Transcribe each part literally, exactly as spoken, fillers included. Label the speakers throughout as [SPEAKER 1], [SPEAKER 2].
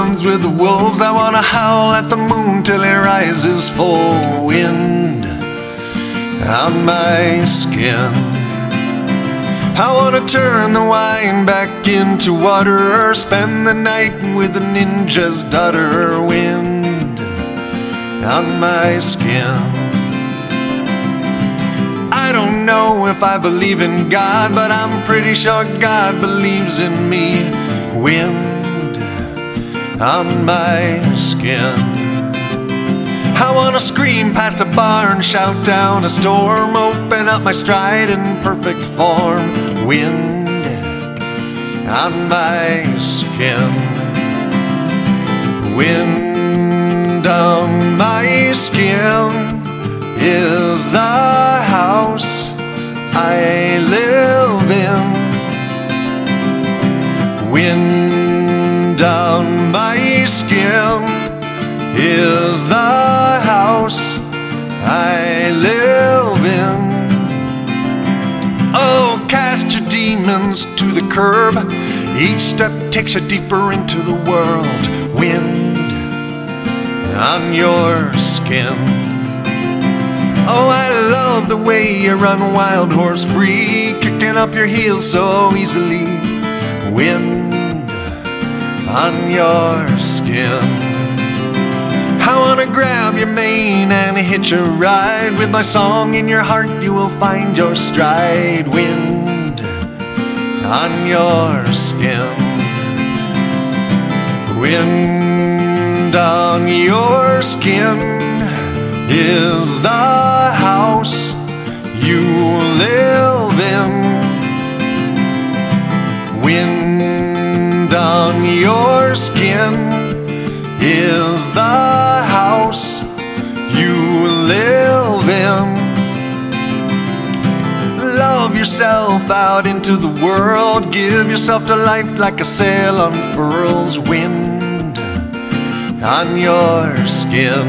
[SPEAKER 1] runs with the wolves. I wanna howl at the moon till it rises full wind on my skin. I wanna turn the wine back into water, spend the night with the ninja's daughter. Wind on my skin. I don't know if I believe in God, but I'm pretty sure God believes in me. Wind on my skin. I wanna scream past a bar and shout down a storm, open up my stride in perfect form. Wind on my skin. Wind on my skin is the house I live in. Wind on my skin is the house I live in. Oh, cast your demons to the curb. Each step takes you deeper into the world. Wind on your skin. Oh, I love the way you run wild horse free, kicking up your heels so easily. Wind on your skin. I wanna grab your mane and hitch a ride. With my song in your heart you will find your stride. Wind on your skin. Wind on your skin is the house you live in. Wind on your skin is the house you live in. Love yourself out into the world. Give yourself to life like a sail unfurls. Wind on your skin.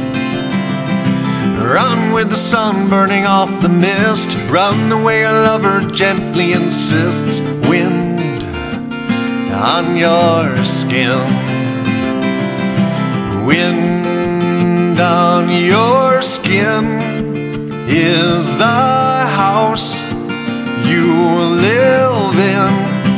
[SPEAKER 1] Run with the sun burning off the mist. Run the way a lover gently insists. Wind on your skin. Wind on your skin is the house you live in.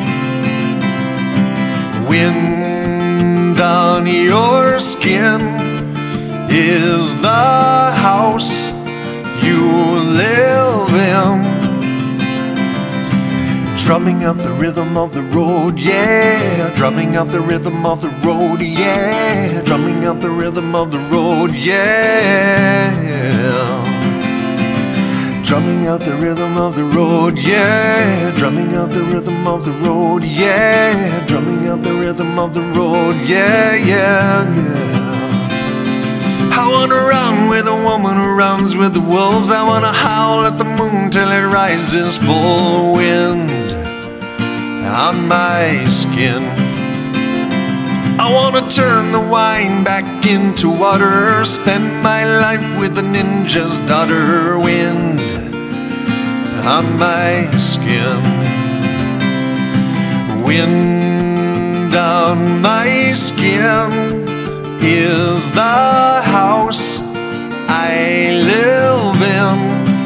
[SPEAKER 1] Wind on your skin is the house you live in. Drumming out the rhythm of the road, yeah. Drumming out the rhythm of the road, yeah. Drumming out the rhythm of the road, yeah. Drumming out the rhythm of the road, yeah. Drumming out the rhythm of the road, yeah. Drumming out the rhythm of the road, yeah, yeah, yeah. I wanna run with a woman who runs with the wolves. I wanna howl at the moon till it rises full. Wind on my skin. I wanna turn the wine back into water, spend my life with the ninja's daughter. Wind on my skin. Wind on my skin is the house I live in.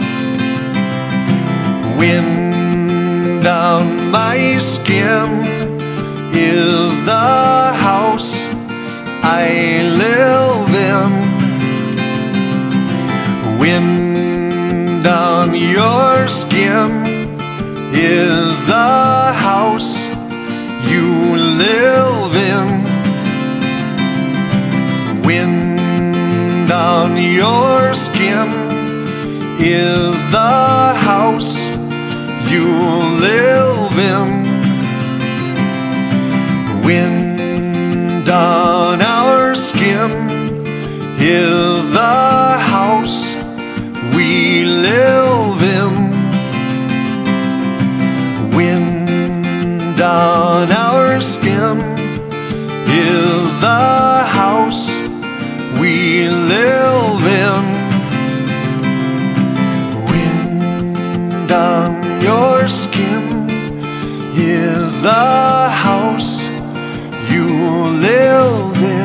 [SPEAKER 1] Wind on my skin is the house I live in. Wind on your skin is the house you live in. Wind on your skin is the house you live in. Wind on our skin is the house we live in. Wind on our skin is the house we live in. Wind on your skin is the house you live in. know this.